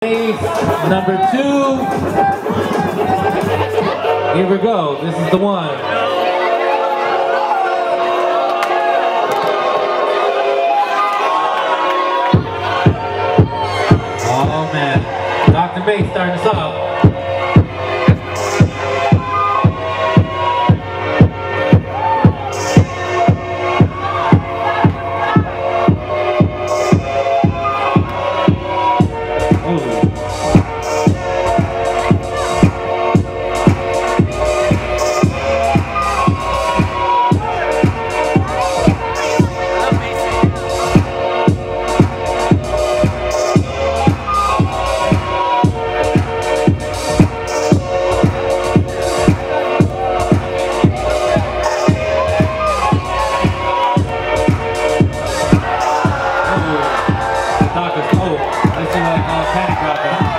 Number 2. Here we go. This is the one. Oh man. Dr. Bass starting us off. Panic dropping.